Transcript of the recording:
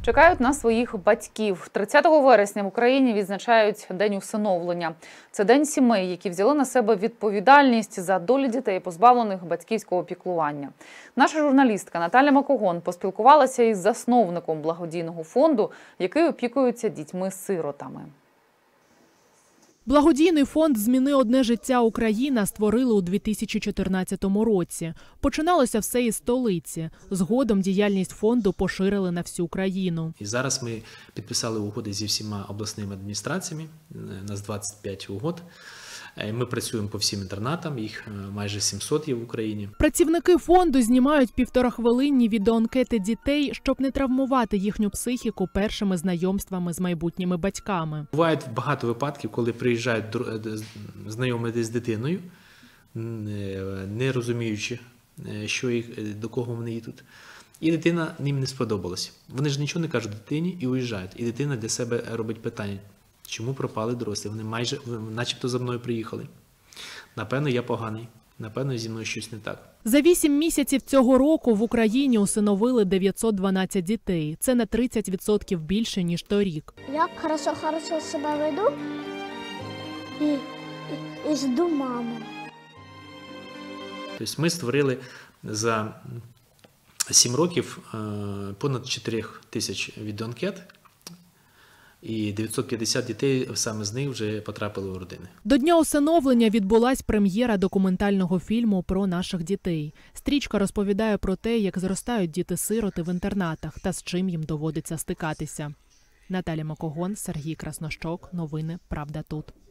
Чекають на своїх батьків. 30 вересня в Україні відзначають День усиновлення. Це день сімей, які взяли на себе відповідальність за долі дітей, позбавлених батьківського піклування. Наша журналістка Наталя Макогон поспілкувалася із засновником благодійного фонду, який опікується дітьми-сиротами. Благодійний фонд «Зміни одне життя Україна» створили у 2014 році. Починалося все із столиці. Згодом діяльність фонду поширили на всю країну. І зараз ми підписали угоди зі всіма обласними адміністраціями, у нас 25 угод. Ми працюємо по всім інтернатам, їх майже 700 є в Україні. Працівники фонду знімають 1,5-хвилинні відеоанкети дітей, щоб не травмувати їхню психіку першими знайомствами з майбутніми батьками. Бувають багато випадків, коли приїжджають знайомитись з дитиною, не розуміючи, до кого вони їдуть. І дитина їм не сподобалась. Вони ж нічого не кажуть дитині і уїжджають. І дитина для себе робить питання. Чому пропали дорослі? Вони начебто за мною приїхали. Напевно, я поганий. Напевно, зі мною щось не так. За 8 місяців цього року в Україні усиновили 912 дітей. Це на 30% більше, ніж торік. Я хорошо себе веду і жду маму. Тобто ми створили за 7 років понад 4 тисяч відеоанкет. І 950 дітей саме з них вже потрапили у родини. До Дня усиновлення відбулась прем'єра документального фільму про наших дітей. Стрічка розповідає про те, як зростають діти-сироти в інтернатах та з чим їм доводиться стикатися. Наталя Макогон, Сергій Краснощок. Новини «Правда тут».